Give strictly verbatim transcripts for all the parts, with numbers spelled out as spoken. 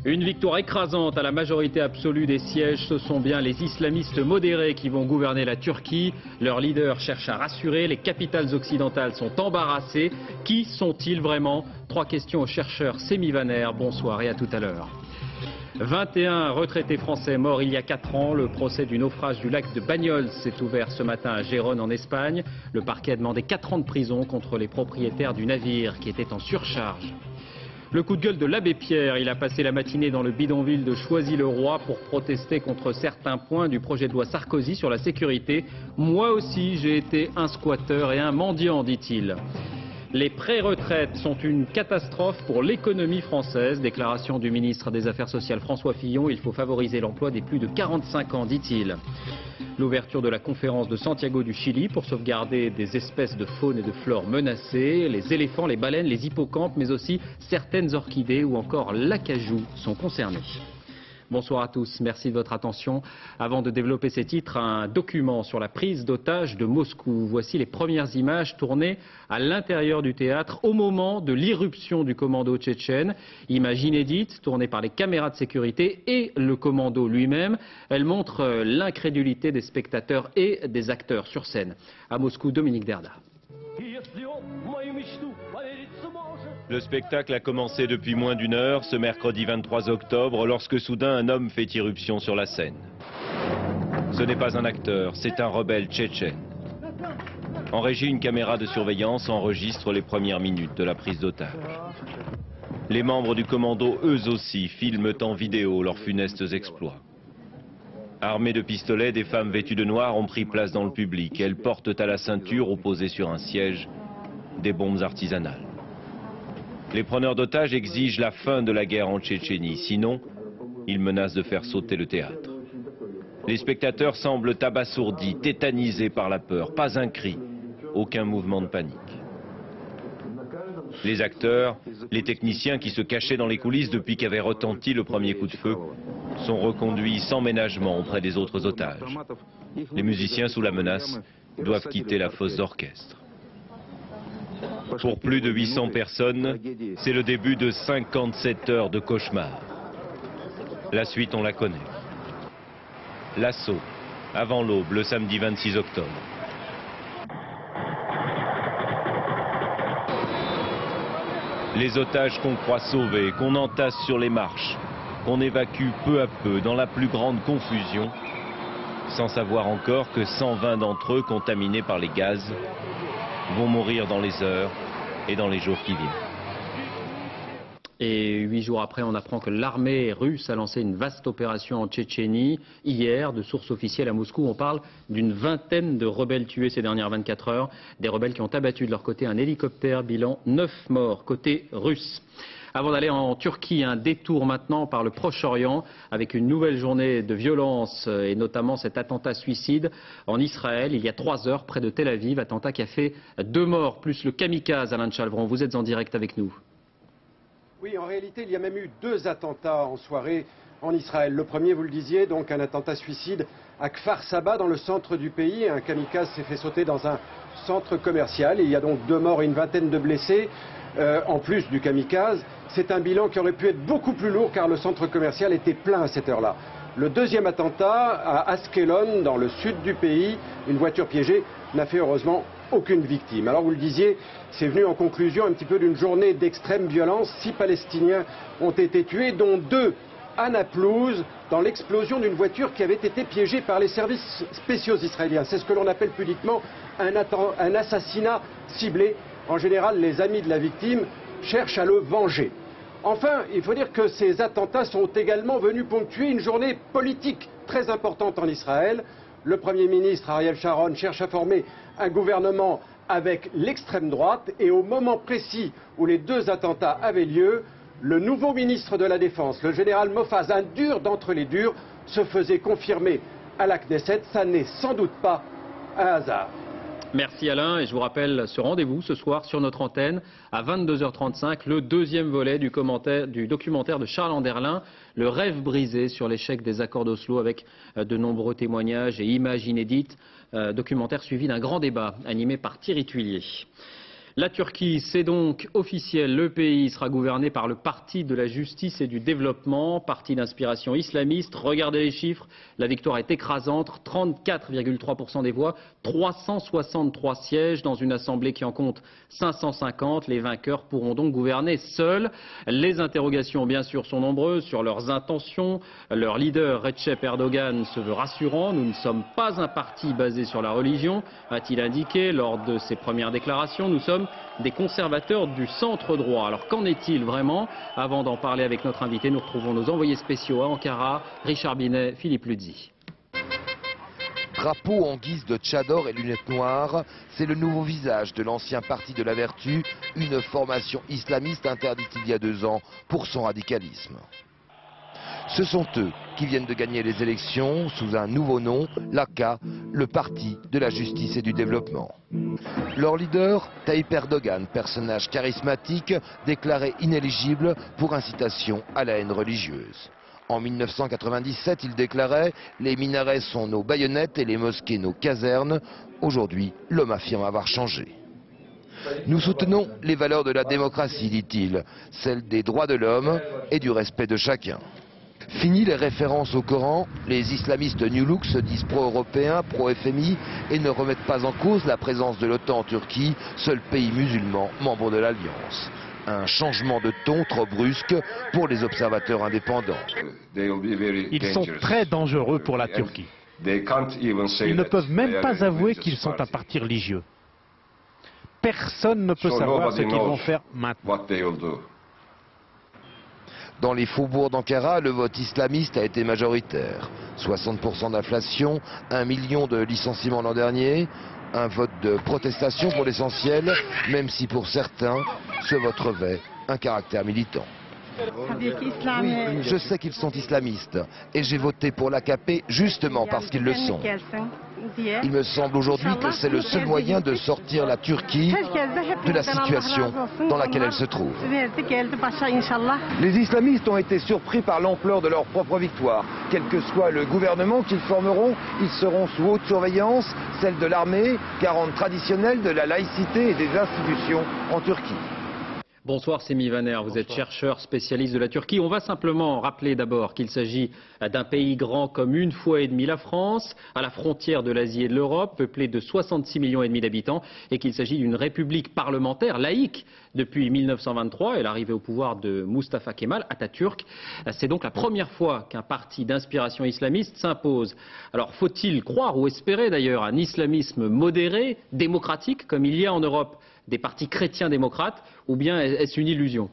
Une victoire écrasante à la majorité absolue des sièges. Ce sont bien les islamistes modérés qui vont gouverner la Turquie. Leurs leaders cherchent à rassurer. Les capitales occidentales sont embarrassées. Qui sont-ils vraiment? Trois questions au chercheur Semi Vaner. Bonsoir et à tout à l'heure. vingt et un retraités français morts il y a quatre ans. Le procès du naufrage du lac de Bagnols s'est ouvert ce matin à Gérone en Espagne. Le parquet a demandé quatre ans de prison contre les propriétaires du navire qui était en surcharge. Le coup de gueule de l'abbé Pierre, il a passé la matinée dans le bidonville de Choisy-le-Roi pour protester contre certains points du projet de loi Sarkozy sur la sécurité. Moi aussi, j'ai été un squatteur et un mendiant, dit-il. Les pré-retraites sont une catastrophe pour l'économie française. Déclaration du ministre des Affaires sociales François Fillon. Il faut favoriser l'emploi des plus de quarante-cinq ans, dit-il. L'ouverture de la conférence de Santiago du Chili pour sauvegarder des espèces de faune et de flore menacées. Les éléphants, les baleines, les hippocampes, mais aussi certaines orchidées ou encore l'acajou sont concernés. Bonsoir à tous, merci de votre attention. Avant de développer ces titres, un document sur la prise d'otages de Moscou. Voici les premières images tournées à l'intérieur du théâtre au moment de l'irruption du commando tchétchène. Images inédites tournées par les caméras de sécurité et le commando lui-même. Elles montrent l'incrédulité des spectateurs et des acteurs sur scène. À Moscou, Dominique Derda. Le spectacle a commencé depuis moins d'une heure, ce mercredi vingt-trois octobre, lorsque soudain un homme fait irruption sur la scène. Ce n'est pas un acteur, c'est un rebelle tchétchène. En régie, une caméra de surveillance enregistre les premières minutes de la prise d'otage. Les membres du commando, eux aussi, filment en vidéo leurs funestes exploits. Armées de pistolets, des femmes vêtues de noir ont pris place dans le public. Elles portent à la ceinture, opposées sur un siège, des bombes artisanales. Les preneurs d'otages exigent la fin de la guerre en Tchétchénie, sinon, ils menacent de faire sauter le théâtre. Les spectateurs semblent abasourdis, tétanisés par la peur, pas un cri, aucun mouvement de panique. Les acteurs, les techniciens qui se cachaient dans les coulisses depuis qu'avait retenti le premier coup de feu, sont reconduits sans ménagement auprès des autres otages. Les musiciens sous la menace doivent quitter la fosse d'orchestre. Pour plus de huit cents personnes, c'est le début de cinquante-sept heures de cauchemar. La suite, on la connaît. L'assaut, avant l'aube, le samedi vingt-six octobre. Les otages qu'on croit sauvés, qu'on entasse sur les marches, qu'on évacue peu à peu dans la plus grande confusion, sans savoir encore que cent vingt d'entre eux, contaminés par les gaz, vont mourir dans les heures et dans les jours qui viennent. Et huit jours après, on apprend que l'armée russe a lancé une vaste opération en Tchétchénie. Hier, de sources officielles à Moscou, on parle d'une vingtaine de rebelles tués ces dernières vingt-quatre heures. Des rebelles qui ont abattu de leur côté un hélicoptère, bilan neuf morts côté russe. Avant d'aller en Turquie, un détour maintenant par le Proche-Orient avec une nouvelle journée de violence et notamment cet attentat suicide en Israël il y a trois heures près de Tel Aviv, attentat qui a fait deux morts plus le kamikaze. Alain Chalvron, vous êtes en direct avec nous. Oui, en réalité, il y a même eu deux attentats en soirée en Israël. Le premier, vous le disiez, donc un attentat suicide à Kfar Saba, dans le centre du pays. Un kamikaze s'est fait sauter dans un centre commercial. Et il y a donc deux morts et une vingtaine de blessés, euh, en plus du kamikaze. C'est un bilan qui aurait pu être beaucoup plus lourd car le centre commercial était plein à cette heure-là. Le deuxième attentat à Askelon, dans le sud du pays, une voiture piégée n'a fait heureusement aucune victime. Alors vous le disiez, c'est venu en conclusion un petit peu d'une journée d'extrême violence. Six Palestiniens ont été tués, dont deux à Naplouse, dans l'explosion d'une voiture qui avait été piégée par les services spéciaux israéliens. C'est ce que l'on appelle pudiquement un, un assassinat ciblé. En général, les amis de la victime cherchent à le venger. Enfin, il faut dire que ces attentats sont également venus ponctuer une journée politique très importante en Israël. Le Premier ministre Ariel Sharon cherche à former un gouvernement avec l'extrême droite et au moment précis où les deux attentats avaient lieu, le nouveau ministre de la Défense, le général Mofaz, un dur d'entre les durs, se faisait confirmer à la Knesset. Ça n'est sans doute pas un hasard. Merci Alain, et je vous rappelle ce rendez-vous ce soir sur notre antenne à vingt-deux heures trente-cinq, le deuxième volet du, du documentaire de Charles Anderlin, Le rêve brisé, sur l'échec des accords d'Oslo, avec de nombreux témoignages et images inédites, euh, documentaire suivi d'un grand débat animé par Thierry Tuillier. La Turquie, c'est donc officiel, le pays sera gouverné par le Parti de la Justice et du Développement, parti d'inspiration islamiste. Regardez les chiffres, la victoire est écrasante, trente-quatre virgule trois pour cent des voix, trois cent soixante-trois sièges dans une assemblée qui en compte cinq cent cinquante. Les vainqueurs pourront donc gouverner seuls. Les interrogations, bien sûr, sont nombreuses sur leurs intentions. Leur leader, Recep Erdogan, se veut rassurant. Nous ne sommes pas un parti basé sur la religion, a-t-il indiqué lors de ses premières déclarations. Nous sommes des conservateurs du centre droit. Alors qu'en est-il vraiment? Avant d'en parler avec notre invité, nous retrouvons nos envoyés spéciaux à Ankara, Richard Binet, Philippe Luzzi. Drapeau en guise de tchador et lunettes noires, c'est le nouveau visage de l'ancien Parti de la Vertu, une formation islamiste interdite il y a deux ans pour son radicalisme. Ce sont eux qui viennent de gagner les élections sous un nouveau nom, l'A K A, le Parti de la Justice et du Développement. Leur leader, Tayyip Erdogan, personnage charismatique, déclaré inéligible pour incitation à la haine religieuse. En mille neuf cent quatre-vingt-dix-sept, il déclarait « Les minarets sont nos baïonnettes et les mosquées nos casernes ». Aujourd'hui, l'homme affirme avoir changé. Nous soutenons les valeurs de la démocratie, dit-il, celles des droits de l'homme et du respect de chacun. Fini les références au Coran, les islamistes New Look se disent pro-européens, pro-F M I et ne remettent pas en cause la présence de l'OTAN en Turquie, seul pays musulman membre de l'Alliance. Un changement de ton trop brusque pour les observateurs indépendants. Ils sont très dangereux pour la Turquie. Ils ne peuvent même pas avouer qu'ils sont un parti religieux. Personne ne peut savoir ce qu'ils vont faire maintenant. Dans les faubourgs d'Ankara, le vote islamiste a été majoritaire. soixante pour cent d'inflation, un million de licenciements l'an dernier, un vote de protestation pour l'essentiel, même si pour certains, ce vote revêt un caractère militant. Oui, je sais qu'ils sont islamistes et j'ai voté pour l'A K P justement parce qu'ils le sont. Il me semble aujourd'hui que c'est le seul moyen de sortir la Turquie de la situation dans laquelle elle se trouve. Les islamistes ont été surpris par l'ampleur de leur propre victoire. Quel que soit le gouvernement qu'ils formeront, ils seront sous haute surveillance, celle de l'armée, garante traditionnelle de la laïcité et des institutions en Turquie. Bonsoir Semih Vaner, vous Bonsoir. êtes chercheur spécialiste de la Turquie. On va simplement rappeler d'abord qu'il s'agit d'un pays grand comme une fois et demie la France, à la frontière de l'Asie et de l'Europe, peuplé de soixante-six millions et demi d'habitants, et qu'il s'agit d'une république parlementaire laïque depuis mille neuf cent vingt-trois et l'arrivée au pouvoir de Mustafa Kemal Atatürk. C'est donc la première fois qu'un parti d'inspiration islamiste s'impose. Alors faut-il croire ou espérer d'ailleurs un islamisme modéré, démocratique, comme il y a en Europe des partis chrétiens démocrates, ou bien est-ce une illusion?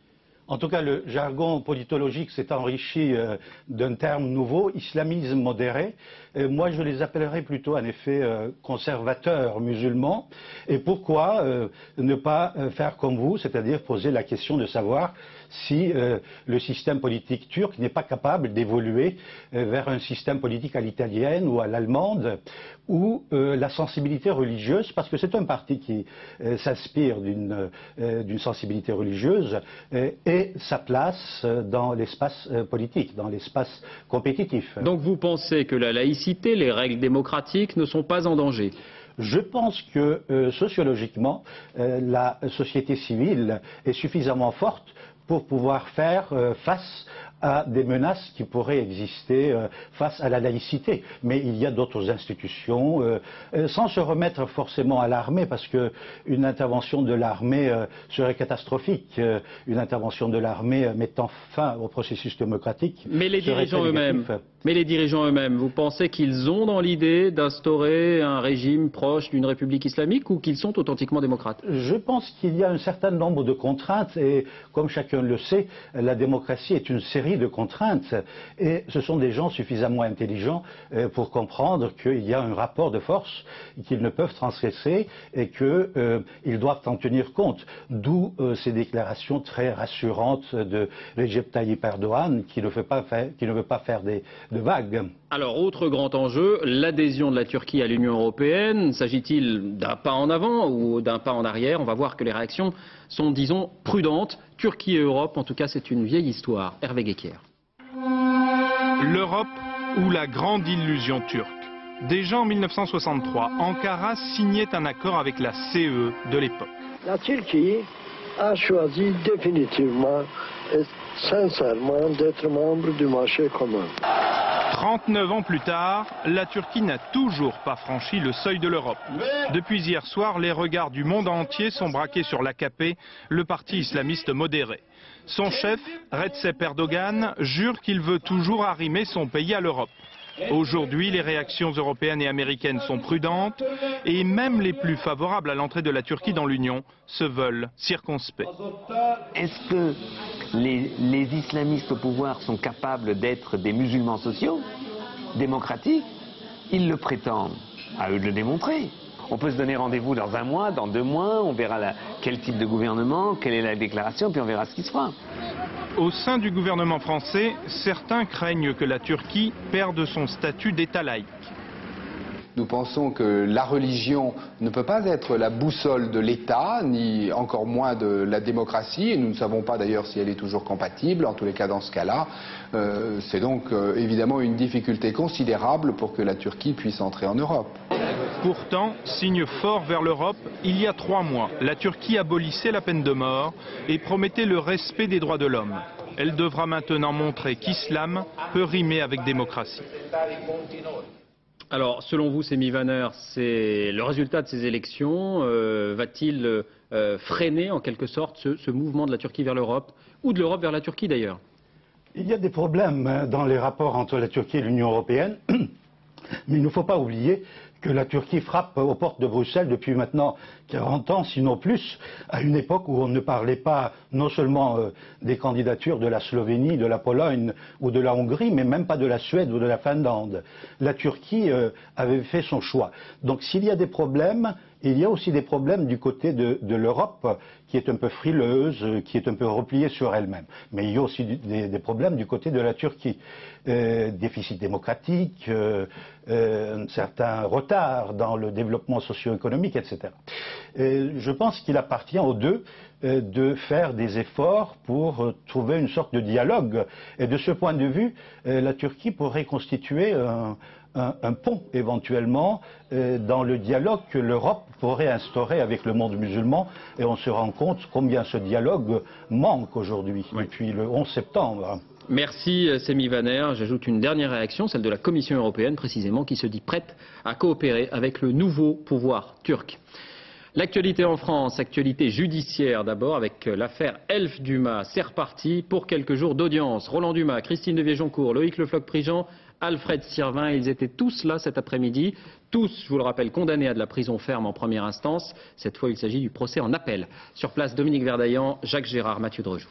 En tout cas, le jargon politologique s'est enrichi euh, d'un terme nouveau, islamisme modéré. Euh, moi, je les appellerais plutôt, en effet, euh, conservateurs musulmans. Et pourquoi euh, ne pas euh, faire comme vous, c'est-à-dire poser la question de savoir si euh, le système politique turc n'est pas capable d'évoluer euh, vers un système politique à l'italienne ou à l'allemande, où euh, la sensibilité religieuse, parce que c'est un parti qui euh, s'inspire d'une euh, d'une sensibilité religieuse, euh, et sa place euh, dans l'espace euh, politique, dans l'espace compétitif. Donc vous pensez que la laïcité, les règles démocratiques ne sont pas en danger? Je pense que euh, sociologiquement, euh, la société civile est suffisamment forte pour pouvoir faire euh, face à des menaces qui pourraient exister euh, face à la laïcité. Mais il y a d'autres institutions, euh, euh, sans se remettre forcément à l'armée, parce qu'une intervention de l'armée euh, serait catastrophique. Euh, une intervention de l'armée euh, mettant fin au processus démocratique. Mais les dirigeants eux-mêmes, mais les dirigeants eux-mêmes, vous pensez qu'ils ont dans l'idée d'instaurer un régime proche d'une république islamique ou qu'ils sont authentiquement démocrates? Je pense qu'il y a un certain nombre de contraintes et, comme chacun le sait, la démocratie est une série de contraintes et ce sont des gens suffisamment intelligents pour comprendre qu'il y a un rapport de force qu'ils ne peuvent transgresser et qu'ils euh, doivent en tenir compte. D'où euh, ces déclarations très rassurantes de Recep Tayyip Erdogan qui ne veut pas faire, qui ne veut pas faire des, de vagues. Alors, autre grand enjeu, l'adhésion de la Turquie à l'Union européenne. S'agit-il d'un pas en avant ou d'un pas en arrière? On va voir que les réactions sont, disons, prudentes. Turquie et Europe, en tout cas, c'est une vieille histoire. Hervé Guéquer. L'Europe ou la grande illusion turque. Déjà en mille neuf cent soixante-trois, Ankara signait un accord avec la C E E de l'époque. La Turquie a choisi définitivement et sincèrement d'être membre du marché commun. trente-neuf ans plus tard, la Turquie n'a toujours pas franchi le seuil de l'Europe. Depuis hier soir, les regards du monde entier sont braqués sur l'A K P, le parti islamiste modéré. Son chef, Recep Erdogan, jure qu'il veut toujours arrimer son pays à l'Europe. Aujourd'hui, les réactions européennes et américaines sont prudentes et même les plus favorables à l'entrée de la Turquie dans l'Union se veulent circonspects. Est-ce que les, les islamistes au pouvoir sont capables d'être des musulmans sociaux, démocratiques? Ils le prétendent. À eux de le démontrer. On peut se donner rendez-vous dans un mois, dans deux mois, on verra la, quel type de gouvernement, quelle est la déclaration, puis on verra ce qui se fera. Au sein du gouvernement français, certains craignent que la Turquie perde son statut d'État laïque. Nous pensons que la religion ne peut pas être la boussole de l'État, ni encore moins de la démocratie, et nous ne savons pas d'ailleurs si elle est toujours compatible, en tous les cas dans ce cas-là. Euh, c'est donc euh, évidemment une difficulté considérable pour que la Turquie puisse entrer en Europe. Pourtant, signe fort vers l'Europe, il y a trois mois, la Turquie abolissait la peine de mort et promettait le respect des droits de l'homme. Elle devra maintenant montrer qu'islam peut rimer avec démocratie. Alors, selon vous, Semi Vanner, c'est le résultat de ces élections euh, va-t-il euh, freiner en quelque sorte ce, ce mouvement de la Turquie vers l'Europe, ou de l'Europe vers la Turquie d'ailleurs? Il y a des problèmes dans les rapports entre la Turquie et l'Union européenne, mais il ne faut pas oublier que la Turquie frappe aux portes de Bruxelles depuis maintenant quarante ans, sinon plus, à une époque où on ne parlait pas non seulement euh, des candidatures de la Slovénie, de la Pologne ou de la Hongrie, mais même pas de la Suède ou de la Finlande. La Turquie euh, avait fait son choix. Donc s'il y a des problèmes, il y a aussi des problèmes du côté de, de l'Europe, qui est un peu frileuse, qui est un peu repliée sur elle-même. Mais il y a aussi des, des problèmes du côté de la Turquie. Euh, déficit démocratique, euh, euh, un certain retard dans le développement socio-économique, et cetera. Et je pense qu'il appartient aux deux euh, de faire des efforts pour euh, trouver une sorte de dialogue. Et de ce point de vue, euh, la Turquie pourrait constituer un, un, un pont éventuellement euh, dans le dialogue que l'Europe pourrait instaurer avec le monde musulman. Et on se rend compte combien ce dialogue manque aujourd'hui, oui. Depuis le onze septembre. Merci Semi Vanner. J'ajoute une dernière réaction, celle de la Commission européenne précisément, qui se dit prête à coopérer avec le nouveau pouvoir turc. L'actualité en France, actualité judiciaire d'abord avec l'affaire Elf Dumas. C'est reparti pour quelques jours d'audience. Roland Dumas, Christine de Viégeoncourt, Loïc Le Floch-Prigent, Alfred Sirvin, ils étaient tous là cet après-midi. Tous, je vous le rappelle, condamnés à de la prison ferme en première instance. Cette fois, il s'agit du procès en appel. Sur place, Dominique Verdaillan, Jacques Gérard, Mathieu Drejoux.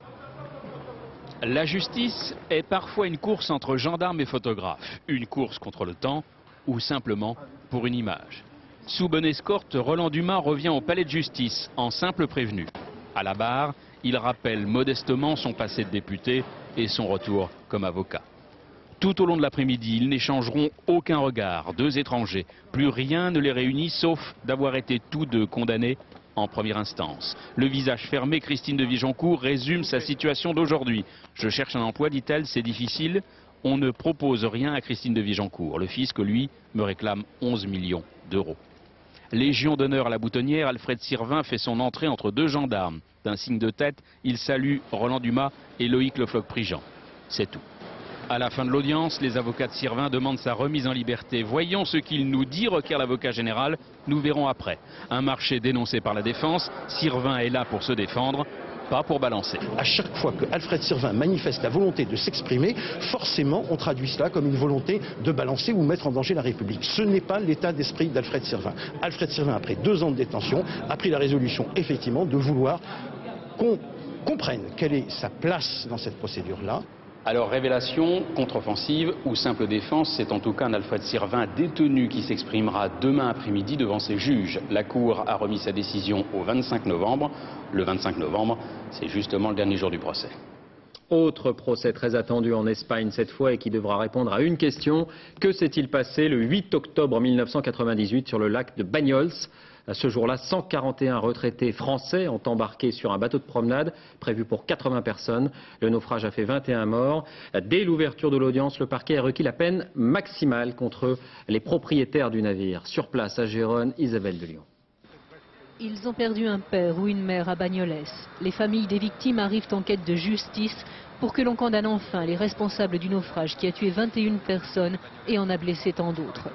La justice est parfois une course entre gendarmes et photographes. Une course contre le temps ou simplement pour une image. Sous bonne escorte, Roland Dumas revient au palais de justice en simple prévenu. À la barre, il rappelle modestement son passé de député et son retour comme avocat. Tout au long de l'après-midi, ils n'échangeront aucun regard. Deux étrangers. Plus rien ne les réunit sauf d'avoir été tous deux condamnés en première instance. Le visage fermé, Christine de Viégeoncourt résume sa situation d'aujourd'hui. Je cherche un emploi, dit-elle, c'est difficile. On ne propose rien à Christine de Viégeoncourt. Le fisc, lui, me réclame onze millions d'euros. Légion d'honneur à la boutonnière, Alfred Sirvin fait son entrée entre deux gendarmes. D'un signe de tête, il salue Roland Dumas et Loïc Le Floch-Prigent. C'est tout. À la fin de l'audience, les avocats de Sirvin demandent sa remise en liberté. Voyons ce qu'il nous dit, requiert l'avocat général. Nous verrons après. Un marché dénoncé par la défense. Sirvin est là pour se défendre, pas pour balancer. À chaque fois que Alfred Sirvin manifeste la volonté de s'exprimer, forcément on traduit cela comme une volonté de balancer ou mettre en danger la République. Ce n'est pas l'état d'esprit d'Alfred Sirvin. Alfred Sirvin, après deux ans de détention, a pris la résolution effectivement de vouloir qu'on comprenne quelle est sa place dans cette procédure-là. Alors révélation, contre-offensive ou simple défense, c'est en tout cas un Alfred Sirvin détenu qui s'exprimera demain après-midi devant ses juges. La Cour a remis sa décision au vingt-cinq novembre. Le vingt-cinq novembre, c'est justement le dernier jour du procès. Autre procès très attendu en Espagne cette fois et qui devra répondre à une question. Que s'est-il passé le huit octobre mille neuf cent quatre-vingt-dix-huit sur le lac de Banyoles? Ce jour-là, cent quarante et un retraités français ont embarqué sur un bateau de promenade prévu pour quatre-vingts personnes. Le naufrage a fait vingt et un morts. Dès l'ouverture de l'audience, le parquet a requis la peine maximale contre les propriétaires du navire. Sur place à Gérone, Isabelle de Lyon. Ils ont perdu un père ou une mère à Bagnoles. Les familles des victimes arrivent en quête de justice pour que l'on condamne enfin les responsables du naufrage qui a tué vingt et une personnes et en a blessé tant d'autres.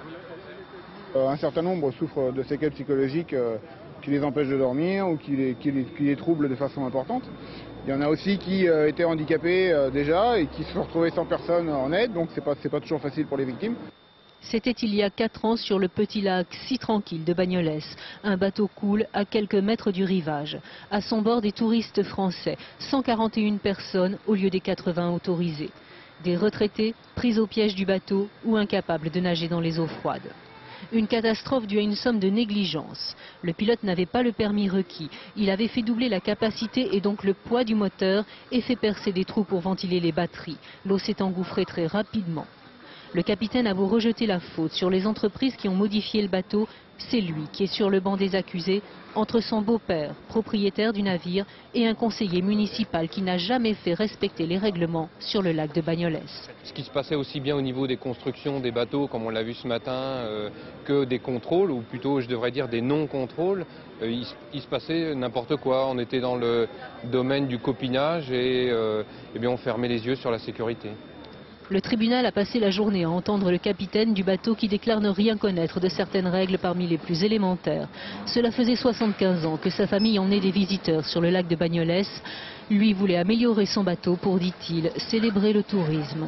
Un certain nombre souffrent de séquelles psychologiques qui les empêchent de dormir ou qui les, qui les, qui les troublent de façon importante. Il y en a aussi qui euh, étaient handicapés euh, déjà et qui se sont retrouvés sans personne en aide, donc c'est pas, c'est pas toujours facile pour les victimes. C'était il y a quatre ans sur le petit lac si tranquille de Bagnoles. Un bateau coule à quelques mètres du rivage. À son bord, des touristes français, cent quarante et une personnes au lieu des quatre-vingts autorisés. Des retraités pris au piège du bateau ou incapables de nager dans les eaux froides. Une catastrophe due à une somme de négligence. Le pilote n'avait pas le permis requis. Il avait fait doubler la capacité et donc le poids du moteur et fait percer des trous pour ventiler les batteries. L'eau s'est engouffrée très rapidement. Le capitaine a beau rejeter la faute sur les entreprises qui ont modifié le bateau, c'est lui qui est sur le banc des accusés, entre son beau-père, propriétaire du navire, et un conseiller municipal qui n'a jamais fait respecter les règlements sur le lac de Bagnoles. Ce qui se passait aussi bien au niveau des constructions des bateaux, comme on l'a vu ce matin, euh, que des contrôles, ou plutôt je devrais dire des non-contrôles, euh, il, il se passait n'importe quoi. On était dans le domaine du copinage et euh, eh bien on fermait les yeux sur la sécurité. Le tribunal a passé la journée à entendre le capitaine du bateau qui déclare ne rien connaître de certaines règles parmi les plus élémentaires. Cela faisait soixante-quinze ans que sa famille emmenait des visiteurs sur le lac de Bagnoles. Lui voulait améliorer son bateau pour, dit-il, célébrer le tourisme.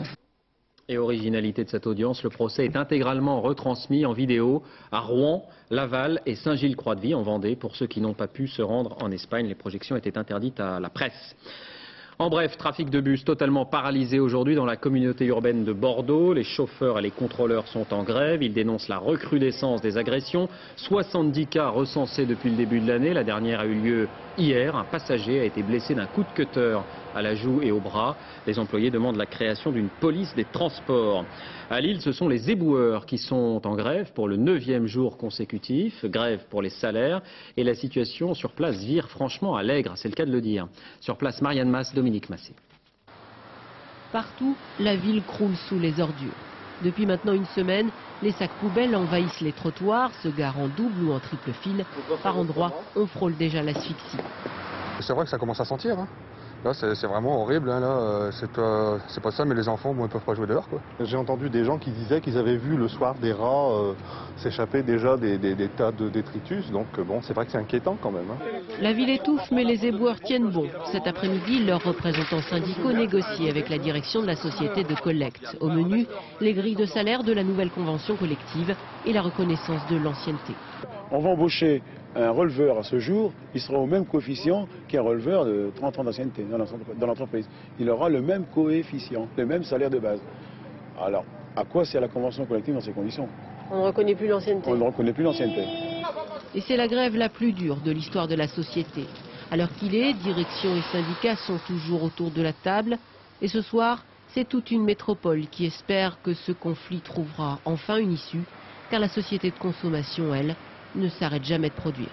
Et originalité de cette audience, le procès est intégralement retransmis en vidéo à Rouen, Laval et Saint-Gilles-Croix-de-Vie en Vendée. Pour ceux qui n'ont pas pu se rendre en Espagne, les projections étaient interdites à la presse. En bref, trafic de bus totalement paralysé aujourd'hui dans la communauté urbaine de Bordeaux. Les chauffeurs et les contrôleurs sont en grève. Ils dénoncent la recrudescence des agressions. soixante-dix cas recensés depuis le début de l'année. La dernière a eu lieu hier. Un passager a été blessé d'un coup de cutter à la joue et au bras. Les employés demandent la création d'une police des transports. À Lille, ce sont les éboueurs qui sont en grève pour le neuvième jour consécutif. Grève pour les salaires. Et la situation sur place vire franchement à l'aigre, c'est le cas de le dire. Sur place, Marianne Mas, Dominique Massé. Partout, la ville croule sous les ordures. Depuis maintenant une semaine, les sacs poubelles envahissent les trottoirs, se garent en double ou en triple file. Par endroits, on frôle déjà l'asphyxie. C'est vrai que ça commence à sentir. Hein. Là, c'est vraiment horrible. Hein, là, c'est pas, pas ça, mais les enfants, bon, ils ne peuvent pas jouer dehors. J'ai entendu des gens qui disaient qu'ils avaient vu le soir des rats euh, s'échapper déjà des, des, des tas de détritus. Donc bon, c'est vrai que c'est inquiétant quand même. Hein. La ville étouffe, mais les éboueurs tiennent bon. Cet après-midi, leurs représentants syndicaux négocient avec la direction de la société de collecte. Au menu, les grilles de salaire de la nouvelle convention collective et la reconnaissance de l'ancienneté. On va embaucher un releveur à ce jour, il sera au même coefficient qu'un releveur de trente ans d'ancienneté dans l'entreprise. Il aura le même coefficient, le même salaire de base. Alors, à quoi sert la convention collective dans ces conditions? On ne reconnaît plus l'ancienneté. On ne reconnaît plus l'ancienneté. Et c'est la grève la plus dure de l'histoire de la société. À l'heure qu'il est, direction et syndicats sont toujours autour de la table. Et ce soir, c'est toute une métropole qui espère que ce conflit trouvera enfin une issue, car la société de consommation, elle, ne s'arrête jamais de produire.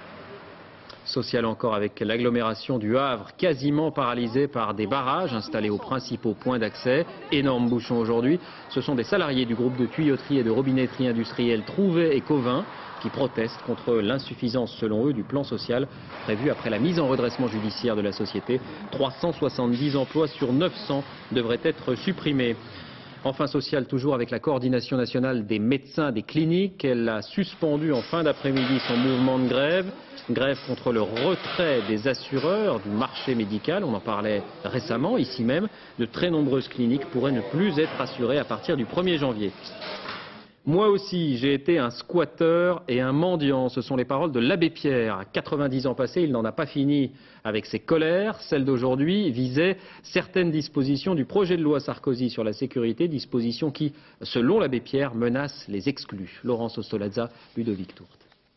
Social encore avec l'agglomération du Havre quasiment paralysée par des barrages installés aux principaux points d'accès. Énorme bouchon aujourd'hui. Ce sont des salariés du groupe de tuyauterie et de robinetterie industrielle Trouvet et Covin qui protestent contre l'insuffisance selon eux du plan social prévu après la mise en redressement judiciaire de la société. trois cent soixante-dix emplois sur neuf cents devraient être supprimés. Enfin, Social, toujours avec la coordination nationale des médecins des cliniques. Elle a suspendu en fin d'après-midi son mouvement de grève. Grève contre le retrait des assureurs du marché médical. On en parlait récemment, ici même. De très nombreuses cliniques pourraient ne plus être assurées à partir du premier janvier. Moi aussi, j'ai été un squatteur et un mendiant. Ce sont les paroles de l'abbé Pierre. À quatre-vingt-dix ans passés, il n'en a pas fini avec ses colères. Celle d'aujourd'hui visait certaines dispositions du projet de loi Sarkozy sur la sécurité, dispositions qui, selon l'abbé Pierre, menacent les exclus. Laurence Ostolazza, Ludovic Tourte.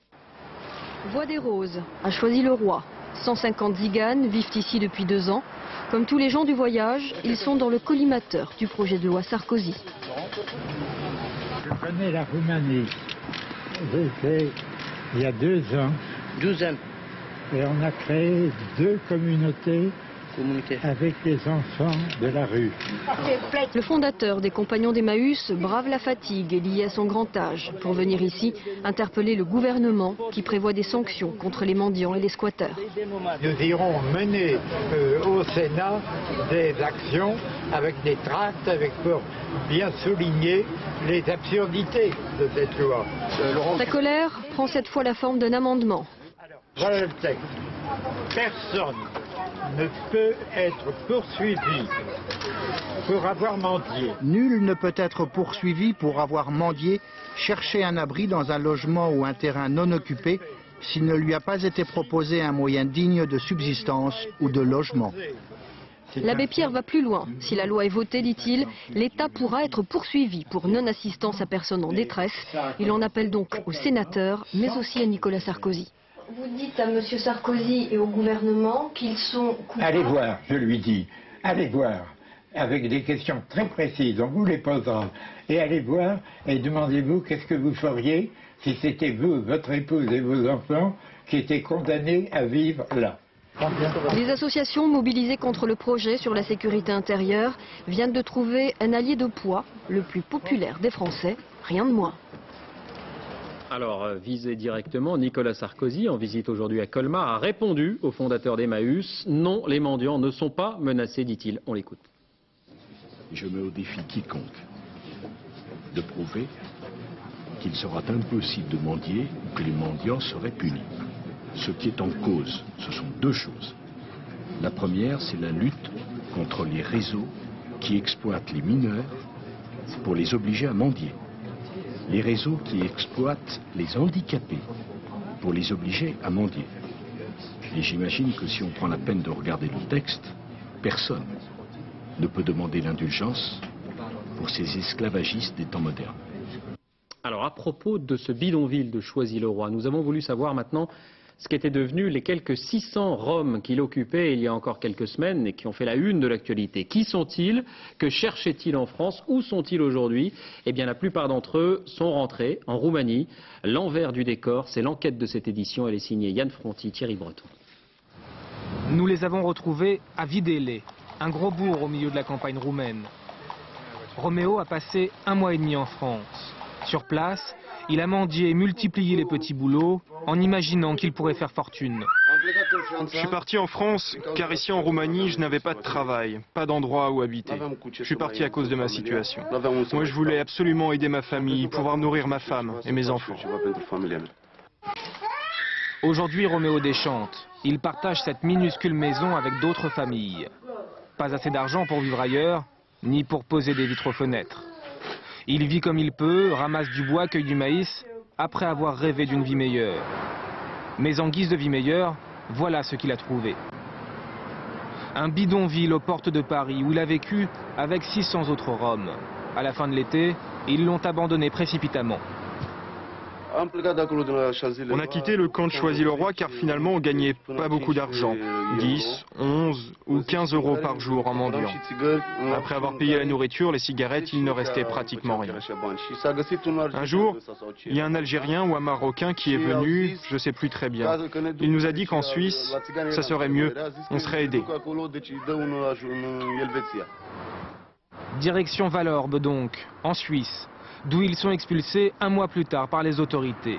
Voix des Roses a choisi le roi. cent cinquante ziganes vivent ici depuis deux ans. Comme tous les gens du voyage, ils sont dans le collimateur du projet de loi Sarkozy. Je connais la Roumanie. J'ai fait il y a deux ans. douze ans. Et on a créé deux communautés avec les enfants de la rue. Le fondateur des Compagnons d'Emmaüs brave la fatigue liée à son grand âge pour venir ici interpeller le gouvernement qui prévoit des sanctions contre les mendiants et les squatteurs. Nous irons mener euh, au Sénat des actions avec des tracts, avec pour bien souligner les absurdités de cette loi. Sa colère prend cette fois la forme d'un amendement. Voilà le texte. Personne ne peut être poursuivi pour avoir mendié. Nul ne peut être poursuivi pour avoir mendié, cherché un abri dans un logement ou un terrain non occupé s'il ne lui a pas été proposé un moyen digne de subsistance ou de logement. L'abbé Pierre va plus loin. Si la loi est votée, dit-il, l'État pourra être poursuivi pour non-assistance à personne en détresse. Il en appelle donc aux sénateurs, mais aussi à Nicolas Sarkozy. Vous dites à M. Sarkozy et au gouvernement qu'ils sont coupables. Allez voir, je lui dis, allez voir, avec des questions très précises, on vous les posera, et allez voir et demandez-vous qu'est-ce que vous feriez si c'était vous, votre épouse et vos enfants qui étaient condamnés à vivre là. Les associations mobilisées contre le projet sur la sécurité intérieure viennent de trouver un allié de poids, le plus populaire des Français, rien de moins. Alors, visé directement, Nicolas Sarkozy, en visite aujourd'hui à Colmar, a répondu au fondateur d'Emmaüs. Non, les mendiants ne sont pas menacés, dit-il. On l'écoute. Je mets au défi quiconque de prouver qu'il sera impossible de mendier ou que les mendiants seraient punis. Ce qui est en cause, ce sont deux choses. La première, c'est la lutte contre les réseaux qui exploitent les mineurs pour les obliger à mendier. Les réseaux qui exploitent les handicapés pour les obliger à mendier. Et j'imagine que si on prend la peine de regarder le texte, personne ne peut demander l'indulgence pour ces esclavagistes des temps modernes. Alors, à propos de ce bidonville de Choisy-le-Roi, nous avons voulu savoir maintenant ce qu'étaient devenus les quelques six cents Roms qui l'occupaient il y a encore quelques semaines et qui ont fait la une de l'actualité. Qui sont-ils? Que cherchaient-ils en France? Où sont-ils aujourd'hui? Eh bien, la plupart d'entre eux sont rentrés en Roumanie. L'envers du décor, c'est l'enquête de cette édition. Elle est signée Yann Fronty, Thierry Breton. Nous les avons retrouvés à Videle, un gros bourg au milieu de la campagne roumaine. Roméo a passé un mois et demi en France. Sur place, il a mendié et multiplié les petits boulots en imaginant qu'il pourrait faire fortune. Je suis parti en France car ici en Roumanie je n'avais pas de travail, pas d'endroit où habiter. Je suis parti à cause de ma situation. Moi je voulais absolument aider ma famille, pouvoir nourrir ma femme et mes enfants. Aujourd'hui Roméo déchante. Il partage cette minuscule maison avec d'autres familles. Pas assez d'argent pour vivre ailleurs, ni pour poser des vitres aux fenêtres. Il vit comme il peut, ramasse du bois, cueille du maïs, après avoir rêvé d'une vie meilleure. Mais en guise de vie meilleure, voilà ce qu'il a trouvé. Un bidonville aux portes de Paris où il a vécu avec six cents autres Roms. À la fin de l'été, ils l'ont abandonné précipitamment. On a quitté le camp de Choisy-le-Roi car finalement on gagnait pas beaucoup d'argent, dix, onze ou quinze euros par jour en mendiant. Après avoir payé la nourriture, les cigarettes, il ne restait pratiquement rien. Un jour, il y a un Algérien ou un Marocain qui est venu, je ne sais plus très bien. Il nous a dit qu'en Suisse, ça serait mieux, on serait aidés. Direction Valorbe donc, en Suisse, d'où ils sont expulsés un mois plus tard par les autorités.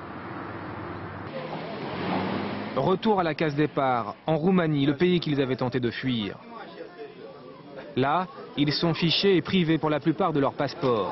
Retour à la case départ, en Roumanie, le pays qu'ils avaient tenté de fuir. Là, ils sont fichés et privés pour la plupart de leur passeport.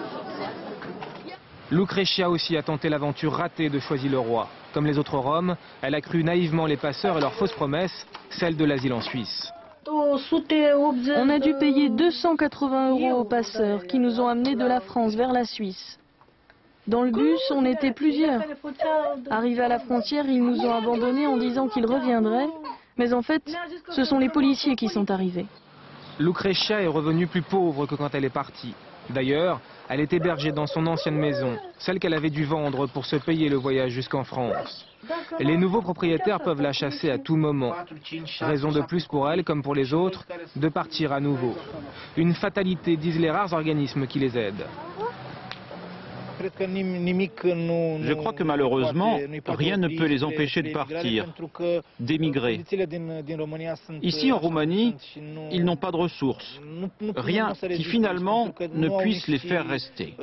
Lucretia aussi a tenté l'aventure ratée de Choisy-le-Roi. Comme les autres Roms, elle a cru naïvement les passeurs et leurs fausses promesses, celle de l'asile en Suisse. On a dû payer deux cent quatre-vingts euros aux passeurs qui nous ont amenés de la France vers la Suisse. Dans le bus, on était plusieurs. Arrivés à la frontière, ils nous ont abandonnés en disant qu'ils reviendraient. Mais en fait, ce sont les policiers qui sont arrivés. Lucretia est revenue plus pauvre que quand elle est partie. D'ailleurs, elle est hébergée dans son ancienne maison, celle qu'elle avait dû vendre pour se payer le voyage jusqu'en France. Les nouveaux propriétaires peuvent la chasser à tout moment. Raison de plus pour elle, comme pour les autres, de partir à nouveau. Une fatalité, disent les rares organismes qui les aident. Je crois que malheureusement, rien ne peut les empêcher de partir, d'émigrer. Ici en Roumanie, ils n'ont pas de ressources, rien qui finalement ne puisse les faire rester.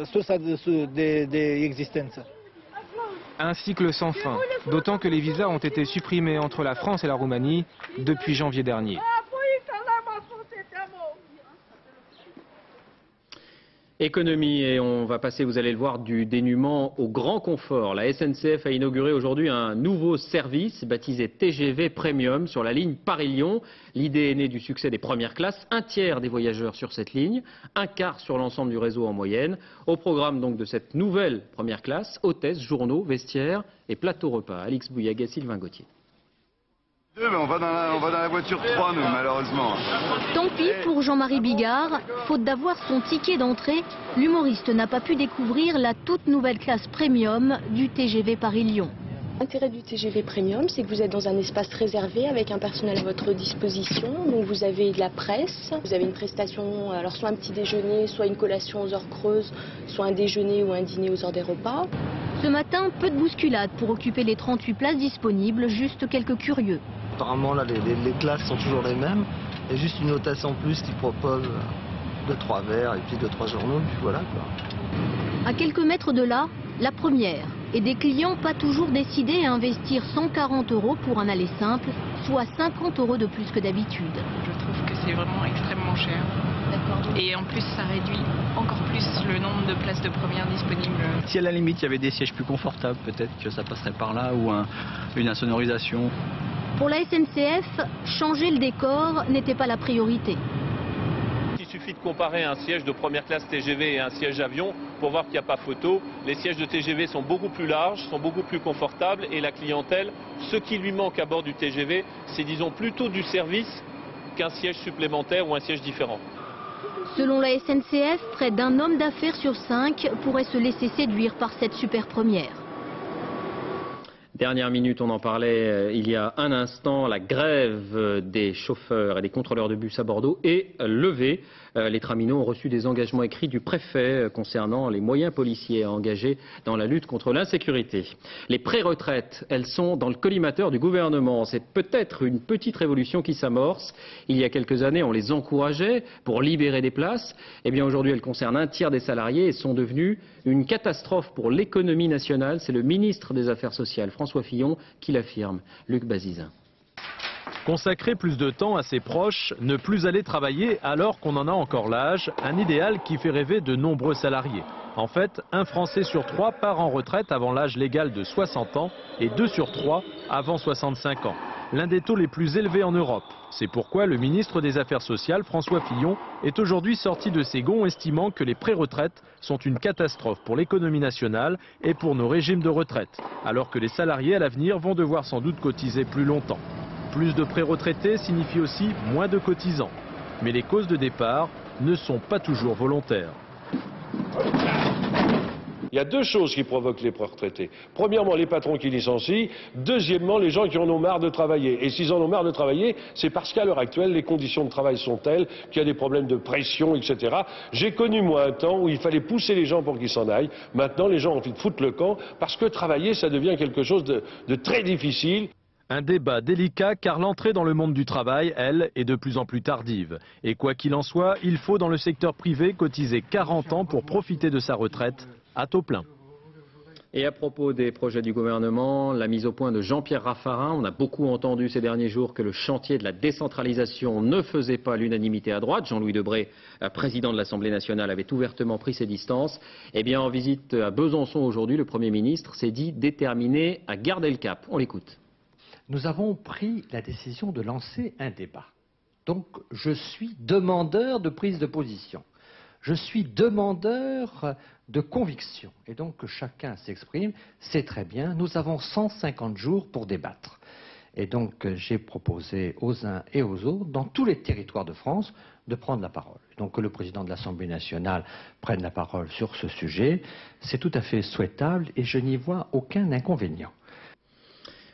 Un cycle sans fin, d'autant que les visas ont été supprimés entre la France et la Roumanie depuis janvier dernier. Économie, et on va passer, vous allez le voir, du dénuement au grand confort. La S N C F a inauguré aujourd'hui un nouveau service baptisé T G V Premium sur la ligne Paris-Lyon. L'idée est née du succès des premières classes. Un tiers des voyageurs sur cette ligne, un quart sur l'ensemble du réseau en moyenne. Au programme donc de cette nouvelle première classe, hôtesses, journaux, vestiaires et plateau repas. Alix Bouillaga, Sylvain Gauthier. Deux, mais on va dans la, on va dans la voiture trois, nous, malheureusement. Tant pis pour Jean-Marie Bigard. Faute d'avoir son ticket d'entrée, l'humoriste n'a pas pu découvrir la toute nouvelle classe premium du T G V Paris-Lyon. L'intérêt du T G V Premium, c'est que vous êtes dans un espace réservé avec un personnel à votre disposition. Donc vous avez de la presse, vous avez une prestation, alors soit un petit déjeuner, soit une collation aux heures creuses, soit un déjeuner ou un dîner aux heures des repas. Ce matin, peu de bousculade pour occuper les trente-huit places disponibles, juste quelques curieux. Apparemment, là, les, les, les classes sont toujours les mêmes. Il y a juste une hôtesse en plus qui propose deux, trois verres et puis deux, trois journaux, puis voilà, quoi. À quelques mètres de là, la première. Et des clients pas toujours décidés à investir cent quarante euros pour un aller simple, soit cinquante euros de plus que d'habitude. Je trouve que c'est vraiment extrêmement cher. Et en plus, ça réduit encore plus le nombre de places de première disponibles. Si à la limite, il y avait des sièges plus confortables, peut-être que ça passerait par là, ou un, une insonorisation. Pour la S N C F, changer le décor n'était pas la priorité. Il suffit de comparer un siège de première classe T G V et un siège avion pour voir qu'il n'y a pas photo. Les sièges de T G V sont beaucoup plus larges, sont beaucoup plus confortables et la clientèle, ce qui lui manque à bord du T G V, c'est disons plutôt du service qu'un siège supplémentaire ou un siège différent. Selon la S N C F, près d'un homme d'affaires sur cinq pourrait se laisser séduire par cette super première. Dernière minute, on en parlait euh, il y a un instant, la grève des chauffeurs et des contrôleurs de bus à Bordeaux est levée. Euh, les traminots ont reçu des engagements écrits du préfet euh, concernant les moyens policiers à engager dans la lutte contre l'insécurité. Les pré-retraites, elles sont dans le collimateur du gouvernement. C'est peut-être une petite révolution qui s'amorce. Il y a quelques années, on les encourageait pour libérer des places. Eh bien, aujourd'hui, elles concernent un tiers des salariés et sont devenues une catastrophe pour l'économie nationale. C'est le ministre des Affaires sociales, François Fillon, qui l'affirme. Luc Bazizin. Consacrer plus de temps à ses proches, ne plus aller travailler alors qu'on en a encore l'âge, un idéal qui fait rêver de nombreux salariés. En fait, un Français sur trois part en retraite avant l'âge légal de soixante ans et deux sur trois avant soixante-cinq ans. L'un des taux les plus élevés en Europe. C'est pourquoi le ministre des Affaires sociales, François Fillon, est aujourd'hui sorti de ses gonds estimant que les pré-retraites sont une catastrophe pour l'économie nationale et pour nos régimes de retraite, alors que les salariés à l'avenir vont devoir sans doute cotiser plus longtemps. Plus de pré-retraités signifie aussi moins de cotisants. Mais les causes de départ ne sont pas toujours volontaires. Il y a deux choses qui provoquent les pré-retraités. Premièrement, les patrons qui licencient. Deuxièmement, les gens qui en ont marre de travailler. Et s'ils en ont marre de travailler, c'est parce qu'à l'heure actuelle, les conditions de travail sont telles qu'il y a des problèmes de pression, et cetera. J'ai connu, moi, un temps où il fallait pousser les gens pour qu'ils s'en aillent. Maintenant, les gens ont envie de foutre le camp parce que travailler, ça devient quelque chose de, de très difficile. Un débat délicat car l'entrée dans le monde du travail, elle, est de plus en plus tardive. Et quoi qu'il en soit, il faut dans le secteur privé cotiser quarante ans pour profiter de sa retraite à taux plein. Et à propos des projets du gouvernement, la mise au point de Jean-Pierre Raffarin, on a beaucoup entendu ces derniers jours que le chantier de la décentralisation ne faisait pas l'unanimité à droite. Jean-Louis Debré, président de l'Assemblée nationale, avait ouvertement pris ses distances. Eh bien, en visite à Besançon aujourd'hui, le Premier ministre s'est dit déterminé à garder le cap. On l'écoute. Nous avons pris la décision de lancer un débat. Donc, je suis demandeur de prise de position. Je suis demandeur de conviction. Et donc, que chacun s'exprime, c'est très bien. Nous avons cent cinquante jours pour débattre. Et donc, j'ai proposé aux uns et aux autres, dans tous les territoires de France, de prendre la parole. Donc, que le président de l'Assemblée nationale prenne la parole sur ce sujet, c'est tout à fait souhaitable et je n'y vois aucun inconvénient.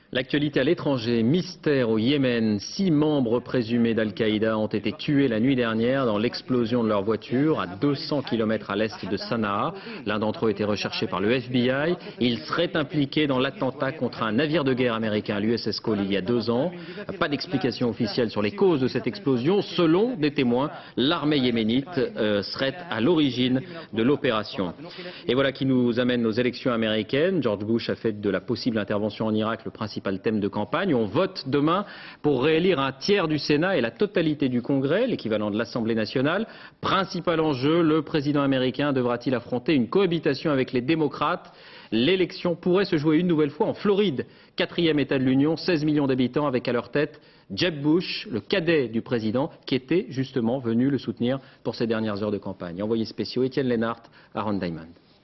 L'actualité à l'étranger, mystère au Yémen. Six membres présumés d'Al-Qaïda ont été tués la nuit dernière dans l'explosion de leur voiture à deux cents kilomètres à l'est de Sanaa. L'un d'entre eux était recherché par le F B I. Il serait impliqué dans l'attentat contre un navire de guerre américain, l'U S S Cole, il y a deux ans. Pas d'explication officielle sur les causes de cette explosion. Selon des témoins, l'armée yéménite euh, serait à l'origine de l'opération. Et voilà qui nous amène aux élections américaines. George Bush a fait de la possible intervention en Irak le principal thème de campagne. On vote demain pour réélire un tiers du Sénat et la totalité du Congrès, l'équivalent de l'Assemblée nationale. Principal enjeu, le président américain devra-t-il affronter une cohabitation avec les démocrates? L'élection pourrait se jouer une nouvelle fois en Floride, quatrième État de l'Union, seize millions d'habitants, avec à leur tête Jeb Bush, le cadet du président, qui était justement venu le soutenir pour ses dernières heures de campagne. Envoyés spéciaux, Étienne Lennart, Aaron Diamond.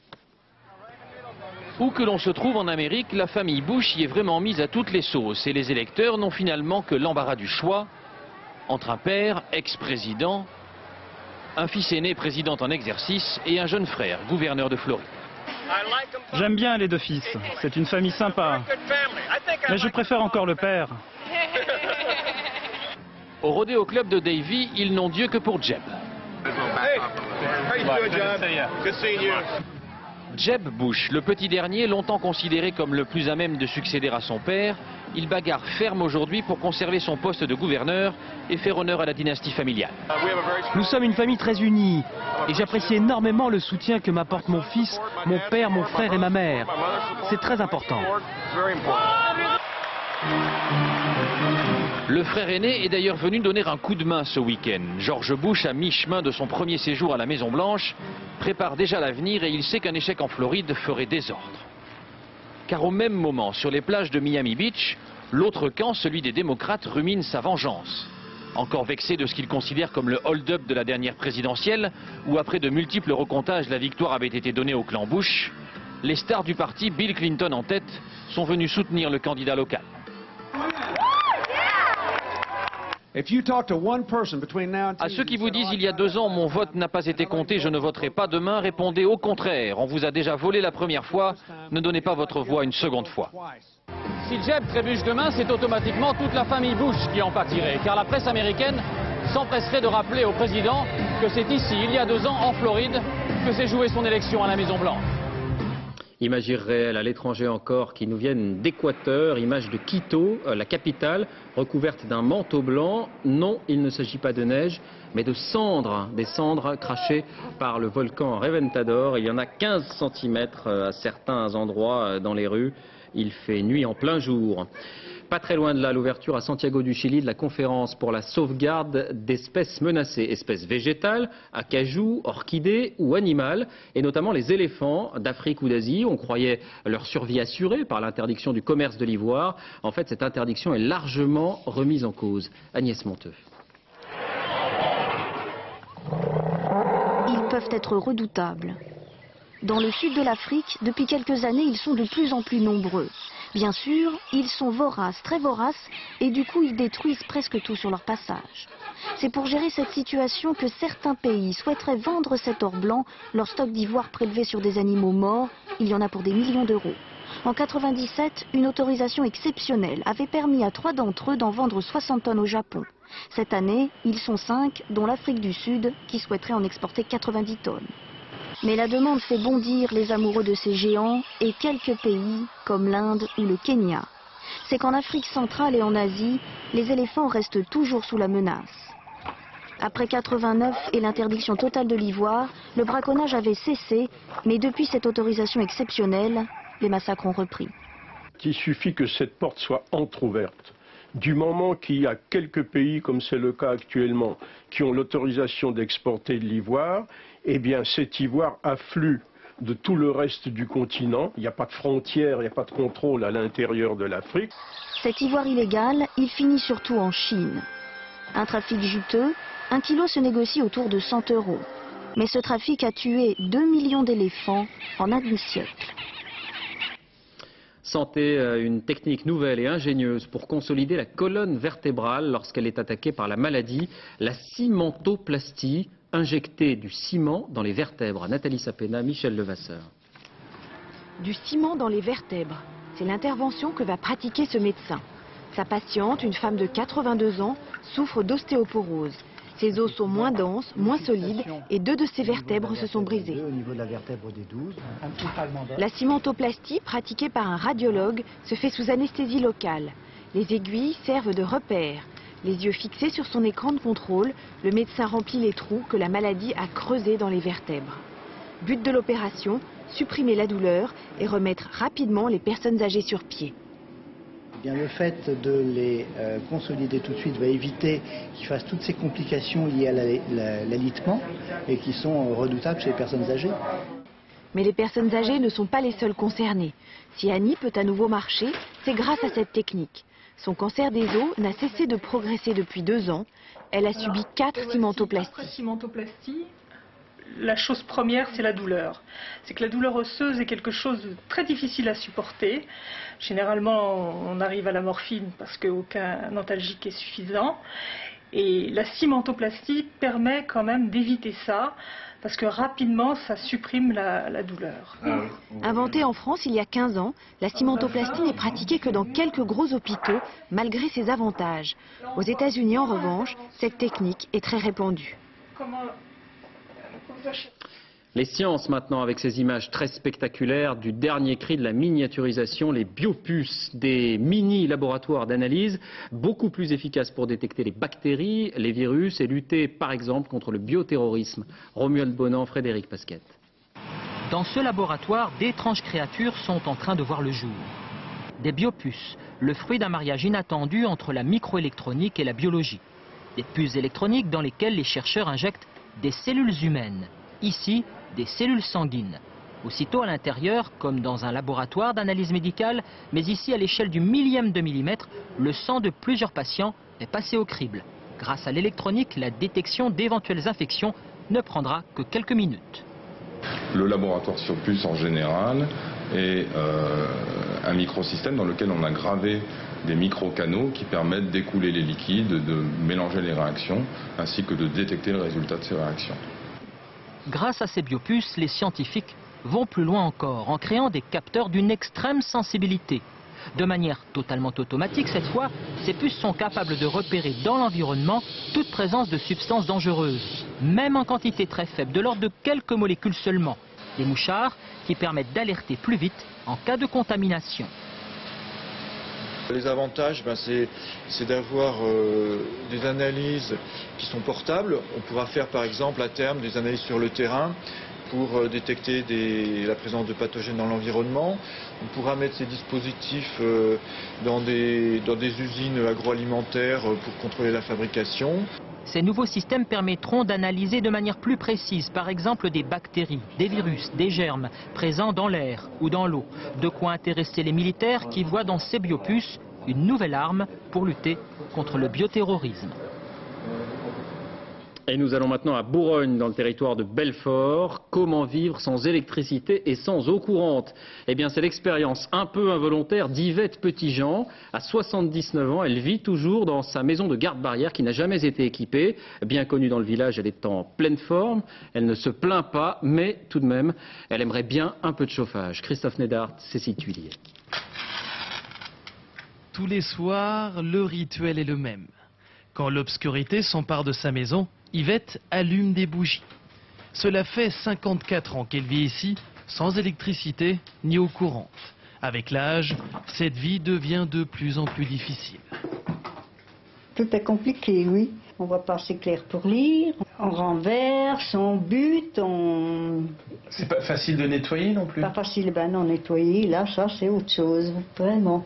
Où que l'on se trouve en Amérique, la famille Bush y est vraiment mise à toutes les sauces et les électeurs n'ont finalement que l'embarras du choix entre un père, ex-président, un fils aîné président en exercice et un jeune frère, gouverneur de Floride. J'aime bien les deux fils, c'est une famille sympa, mais je préfère encore le père. Au Rodeo Club de Davie, ils n'ont Dieu que pour Jeb. Jeb Bush, le petit dernier, longtemps considéré comme le plus à même de succéder à son père, il bagarre ferme aujourd'hui pour conserver son poste de gouverneur et faire honneur à la dynastie familiale. Nous sommes une famille très unie et j'apprécie énormément le soutien que m'apportent mon fils, mon père, mon frère et ma mère. C'est très important. Le frère aîné est d'ailleurs venu donner un coup de main ce week-end. George Bush, à mi-chemin de son premier séjour à la Maison-Blanche, prépare déjà l'avenir et il sait qu'un échec en Floride ferait désordre. Car au même moment, sur les plages de Miami Beach, l'autre camp, celui des démocrates, rumine sa vengeance. Encore vexé de ce qu'il considère comme le hold-up de la dernière présidentielle, où après de multiples recomptages, la victoire avait été donnée au clan Bush, les stars du parti, Bill Clinton en tête, sont venus soutenir le candidat local. À ceux qui vous disent il y a deux ans mon vote n'a pas été compté, je ne voterai pas demain, répondez au contraire. On vous a déjà volé la première fois, ne donnez pas votre voix une seconde fois. Si Jeb trébuche demain, c'est automatiquement toute la famille Bush qui en pâtirait, car la presse américaine s'empresserait de rappeler au président que c'est ici, il y a deux ans, en Floride, que s'est jouée son élection à la Maison-Blanche. Images irréelles à l'étranger encore qui nous viennent d'Équateur, images de Quito, la capitale, recouverte d'un manteau blanc. Non, il ne s'agit pas de neige, mais de cendres, des cendres crachées par le volcan Reventador. Il y en a quinze centimètres à certains endroits dans les rues. Il fait nuit en plein jour. Pas très loin de là, l'ouverture à Santiago du Chili de la conférence pour la sauvegarde d'espèces menacées, espèces végétales, acajou, orchidées ou animales, et notamment les éléphants d'Afrique ou d'Asie. On croyait leur survie assurée par l'interdiction du commerce de l'ivoire. En fait, cette interdiction est largement remise en cause. Agnès Monteux. Ils peuvent être redoutables. Dans le sud de l'Afrique, depuis quelques années, ils sont de plus en plus nombreux. Bien sûr, ils sont voraces, très voraces, et du coup ils détruisent presque tout sur leur passage. C'est pour gérer cette situation que certains pays souhaiteraient vendre cet or blanc, leur stock d'ivoire prélevé sur des animaux morts, il y en a pour des millions d'euros. En quatre-vingt-dix-sept, une autorisation exceptionnelle avait permis à trois d'entre eux d'en vendre soixante tonnes au Japon. Cette année, ils sont cinq, dont l'Afrique du Sud, qui souhaiterait en exporter quatre-vingt-dix tonnes. Mais la demande fait bondir les amoureux de ces géants et quelques pays comme l'Inde ou le Kenya. C'est qu'en Afrique centrale et en Asie, les éléphants restent toujours sous la menace. Après quatre-vingt-neuf et l'interdiction totale de l'ivoire, le braconnage avait cessé, mais depuis cette autorisation exceptionnelle, les massacres ont repris. Il suffit que cette porte soit entrouverte. Du moment qu'il y a quelques pays, comme c'est le cas actuellement, qui ont l'autorisation d'exporter de l'ivoire, eh bien cet ivoire afflue de tout le reste du continent. Il n'y a pas de frontières, il n'y a pas de contrôle à l'intérieur de l'Afrique. Cet ivoire illégal, il finit surtout en Chine. Un trafic juteux, un kilo se négocie autour de cent euros. Mais ce trafic a tué deux millions d'éléphants en un demi-siècle. Santé, une technique nouvelle et ingénieuse pour consolider la colonne vertébrale lorsqu'elle est attaquée par la maladie, la cimentoplastie, injecter du ciment dans les vertèbres. Nathalie Sapena, Michel Levasseur. Du ciment dans les vertèbres. C'est l'intervention que va pratiquer ce médecin. Sa patiente, une femme de quatre-vingt-deux ans, souffre d'ostéoporose. Ses os sont moins denses, moins solides et deux de ses vertèbres se sont brisées. La cimentoplastie, pratiquée par un radiologue, se fait sous anesthésie locale. Les aiguilles servent de repères. Les yeux fixés sur son écran de contrôle, le médecin remplit les trous que la maladie a creusés dans les vertèbres. But de l'opération, supprimer la douleur et remettre rapidement les personnes âgées sur pied. Bien, le fait de les euh, consolider tout de suite va éviter qu'ils fassent toutes ces complications liées à l'alitement et qui sont euh, redoutables chez les personnes âgées. Mais les personnes âgées ne sont pas les seules concernées. Si Annie peut à nouveau marcher, c'est grâce à cette technique. Son cancer des os n'a cessé de progresser depuis deux ans. Elle a subi quatre cimentoplasties. La chose première, c'est la douleur. C'est que la douleur osseuse est quelque chose de très difficile à supporter. Généralement, on arrive à la morphine parce qu'aucun antalgique est suffisant. Et la cimentoplastie permet quand même d'éviter ça, parce que rapidement, ça supprime la, la douleur. Inventée en France il y a quinze ans, la cimentoplastie n'est pratiquée que dans quelques gros hôpitaux, malgré ses avantages. Aux États-Unis, en revanche, cette technique est très répandue. Comment... Les sciences maintenant, avec ces images très spectaculaires du dernier cri de la miniaturisation, les biopuces, des mini-laboratoires d'analyse, beaucoup plus efficaces pour détecter les bactéries, les virus et lutter par exemple contre le bioterrorisme. Romuald Bonan, Frédéric Pasquette. Dans ce laboratoire, d'étranges créatures sont en train de voir le jour. Des biopuces, le fruit d'un mariage inattendu entre la microélectronique et la biologie. Des puces électroniques dans lesquelles les chercheurs injectent des cellules humaines, ici des cellules sanguines. Aussitôt à l'intérieur, comme dans un laboratoire d'analyse médicale, mais ici à l'échelle du millième de millimètre, le sang de plusieurs patients est passé au crible. Grâce à l'électronique, la détection d'éventuelles infections ne prendra que quelques minutes. Le laboratoire sur puce en général est euh, un microsystème dans lequel on a gravé des micro-canaux qui permettent d'écouler les liquides, de mélanger les réactions, ainsi que de détecter le résultat de ces réactions. Grâce à ces biopuces, les scientifiques vont plus loin encore, en créant des capteurs d'une extrême sensibilité. De manière totalement automatique cette fois, ces puces sont capables de repérer dans l'environnement toute présence de substances dangereuses, même en quantité très faible, de l'ordre de quelques molécules seulement. Des mouchards qui permettent d'alerter plus vite en cas de contamination. Les avantages, ben c'est d'avoir euh, des analyses qui sont portables. On pourra faire par exemple à terme des analyses sur le terrain pour euh, détecter des, la présence de pathogènes dans l'environnement. On pourra mettre ces dispositifs euh, dans, des, dans des usines agroalimentaires pour contrôler la fabrication. Ces nouveaux systèmes permettront d'analyser de manière plus précise, par exemple des bactéries, des virus, des germes présents dans l'air ou dans l'eau. De quoi intéresser les militaires qui voient dans ces biopuces une nouvelle arme pour lutter contre le bioterrorisme. Et nous allons maintenant à Bourgogne, dans le territoire de Belfort. Comment vivre sans électricité et sans eau courante? Eh bien, c'est l'expérience un peu involontaire d'Yvette Petitjean. À soixante-dix-neuf ans, elle vit toujours dans sa maison de garde-barrière qui n'a jamais été équipée. Bien connue dans le village, elle est en pleine forme. Elle ne se plaint pas, mais tout de même, elle aimerait bien un peu de chauffage. Christophe Nédard, Cécile Tuillier. Tous les soirs, le rituel est le même. Quand l'obscurité s'empare de sa maison, Yvette allume des bougies. Cela fait cinquante-quatre ans qu'elle vit ici, sans électricité ni eau courante. Avec l'âge, cette vie devient de plus en plus difficile. Tout est compliqué, oui. On voit pas assez clair pour lire, on renverse, on bute, on... C'est pas facile de nettoyer non plus? Pas facile, ben non, nettoyer, là, ça c'est autre chose, vraiment.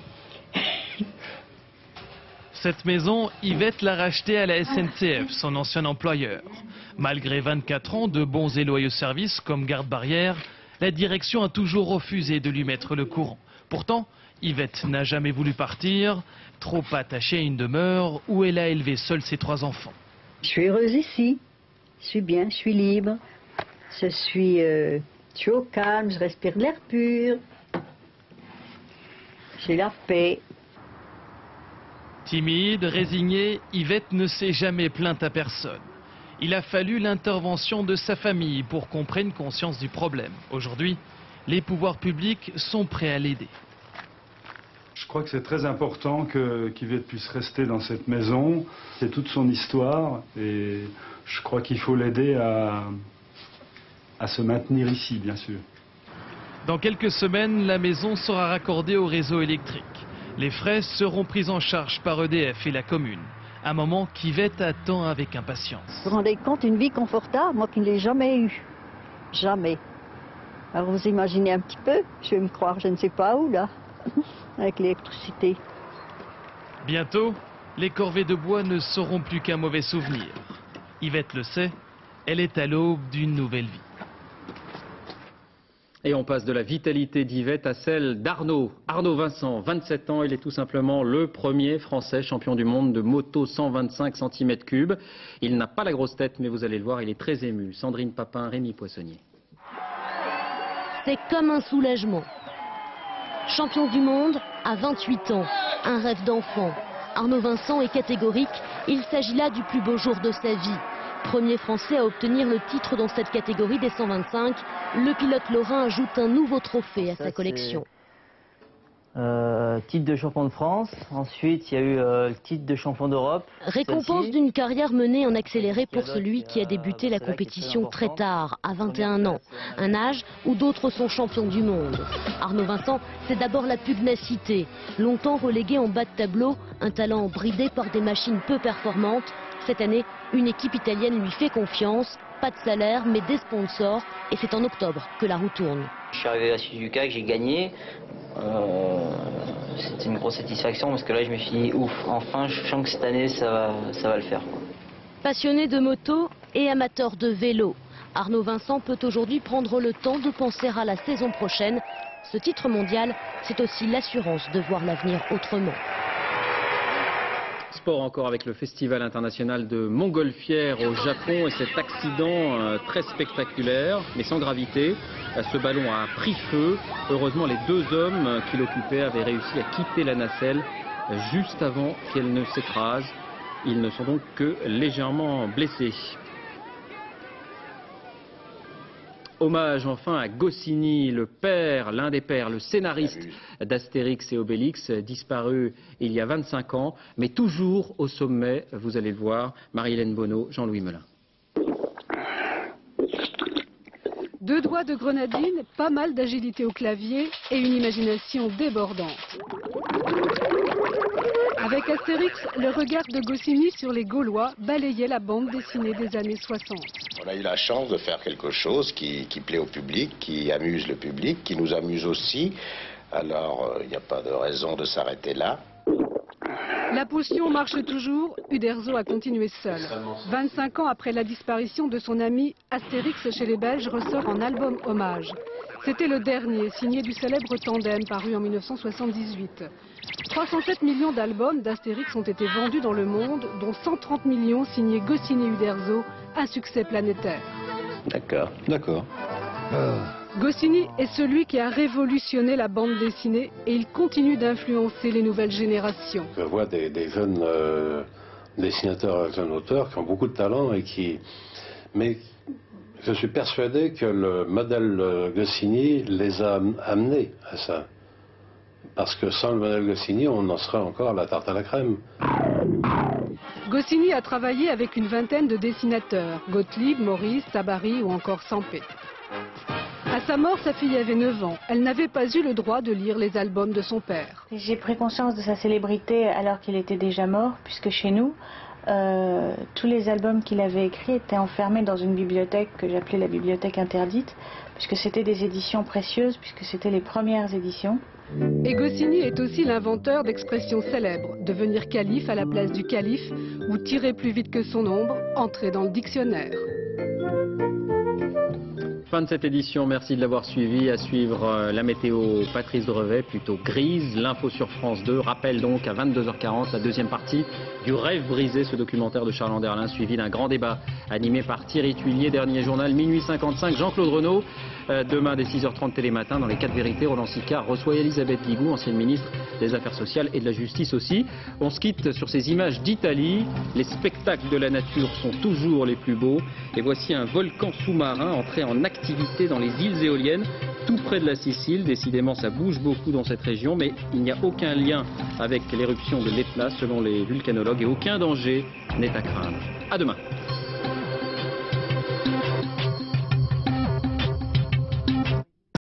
Cette maison, Yvette l'a rachetée à la S N C F, son ancien employeur. Malgré vingt-quatre ans de bons et loyaux services comme garde-barrière, la direction a toujours refusé de lui mettre le courant. Pourtant, Yvette n'a jamais voulu partir, trop attachée à une demeure où elle a élevé seule ses trois enfants. Je suis heureuse ici, je suis bien, je suis libre, je suis, euh, je suis au calme, je respire de l'air pur, j'ai la paix. Timide, résignée, Yvette ne s'est jamais plainte à personne. Il a fallu l'intervention de sa famille pour qu'on prenne conscience du problème. Aujourd'hui, les pouvoirs publics sont prêts à l'aider. Je crois que c'est très important que qu'Yvette puisse rester dans cette maison. C'est toute son histoire et je crois qu'il faut l'aider à, à se maintenir ici, bien sûr. Dans quelques semaines, la maison sera raccordée au réseau électrique. Les frais seront pris en charge par E D F et la commune. Un moment qu'Yvette attend avec impatience. Vous vous rendez compte, une vie confortable, moi qui ne l'ai jamais eue. Jamais. Alors vous imaginez un petit peu, je vais me croire je ne sais pas où là, avec l'électricité. Bientôt, les corvées de bois ne seront plus qu'un mauvais souvenir. Yvette le sait, elle est à l'aube d'une nouvelle vie. Et on passe de la vitalité d'Yvette à celle d'Arnaud. Arnaud Vincent, vingt-sept ans, il est tout simplement le premier Français champion du monde de moto cent vingt-cinq centimètres cubes. Il n'a pas la grosse tête, mais vous allez le voir, il est très ému. Sandrine Papin, Rémi Poissonnier. C'est comme un soulagement. Champion du monde à vingt-huit ans, un rêve d'enfant. Arnaud Vincent est catégorique, il s'agit là du plus beau jour de sa vie. Premier Français à obtenir le titre dans cette catégorie des cent vingt-cinq, le pilote lorrain ajoute un nouveau trophée à Ça, sa collection. Euh, titre de champion de France, ensuite il y a eu euh, le titre de champion d'Europe. Récompense d'une carrière menée en accéléré pour celui qui a débuté la compétition très tard, à vingt et un ans. Un âge où d'autres sont champions du monde. Arnaud Vincent, c'est d'abord la pugnacité. Longtemps relégué en bas de tableau, un talent bridé par des machines peu performantes. Cette année, une équipe italienne lui fait confiance. Pas de salaire, mais des sponsors. Et c'est en octobre que la roue tourne. Je suis arrivé à Suzuka, que j'ai gagné. Euh, C'était une grosse satisfaction parce que là je me suis dit ouf, enfin je sens que cette année ça va, ça va le faire. Passionné de moto et amateur de vélo, Arnaud Vincent peut aujourd'hui prendre le temps de penser à la saison prochaine. Ce titre mondial, c'est aussi l'assurance de voir l'avenir autrement. Sport encore avec le Festival international de Montgolfière au Japon et cet accident euh, très spectaculaire mais sans gravité. Euh, ce ballon a pris feu. Heureusement les deux hommes euh, qui l'occupaient avaient réussi à quitter la nacelle euh, juste avant qu'elle ne s'écrase. Ils ne sont donc que légèrement blessés. Hommage enfin à Goscinny, le père, l'un des pères, le scénariste d'Astérix et Obélix, disparu il y a vingt-cinq ans, mais toujours au sommet, vous allez le voir, Marie-Hélène Bonneau, Jean-Louis Melin. Deux doigts de grenadine, pas mal d'agilité au clavier et une imagination débordante. Avec Astérix, le regard de Goscinny sur les Gaulois balayait la bande dessinée des années soixante. On a eu la chance de faire quelque chose qui, qui plaît au public, qui amuse le public, qui nous amuse aussi. Alors, il euh, n'y a pas de raison de s'arrêter là. La potion marche toujours, Uderzo a continué seul. vingt-cinq ans après la disparition de son ami, Astérix chez les Belges ressort en album hommage. C'était le dernier, signé du célèbre Tandem, paru en mille neuf cent soixante-dix-huit. trois cent sept millions d'albums d'Astérix ont été vendus dans le monde, dont cent trente millions signés Goscinny-Uderzo, un succès planétaire. D'accord, d'accord. Euh. Goscinny est celui qui a révolutionné la bande dessinée et il continue d'influencer les nouvelles générations. Je vois des, des jeunes euh, dessinateurs, jeunes auteurs qui ont beaucoup de talent et qui... Mais je suis persuadé que le modèle Goscinny les a amenés à ça. Parce que sans le modèle Goscinny, on en serait encore à la tarte à la crème. Goscinny a travaillé avec une vingtaine de dessinateurs, Gottlieb, Maurice, Tabary ou encore Sampé. À sa mort, sa fille avait neuf ans. Elle n'avait pas eu le droit de lire les albums de son père. J'ai pris conscience de sa célébrité alors qu'il était déjà mort, puisque chez nous, euh, tous les albums qu'il avait écrits étaient enfermés dans une bibliothèque que j'appelais la bibliothèque interdite, puisque c'était des éditions précieuses, puisque c'était les premières éditions. Et Goscinny est aussi l'inventeur d'expressions célèbres, devenir calife à la place du calife, ou tirer plus vite que son ombre, entrer dans le dictionnaire. Fin de cette édition, merci de l'avoir suivi. À suivre euh, la météo, Patrice Drevet, plutôt grise. L'info sur France deux. Rappel donc à vingt-deux heures quarante, la deuxième partie du Rêve brisé, ce documentaire de Charles Anderlin, suivi d'un grand débat animé par Thierry Tuillier. Dernier journal, minuit cinquante-cinq, Jean-Claude Renaud. Euh, demain, dès six heures trente télématin, dans les quatre vérités, Roland Sicard reçoit Elisabeth Guigou, ancienne ministre des Affaires sociales et de la Justice aussi. On se quitte sur ces images d'Italie. Les spectacles de la nature sont toujours les plus beaux. Et voici un volcan sous-marin entré en activité dans les îles éoliennes tout près de la Sicile. Décidément, ça bouge beaucoup dans cette région, mais il n'y a aucun lien avec l'éruption de l'Etna selon les vulcanologues et aucun danger n'est à craindre. À demain.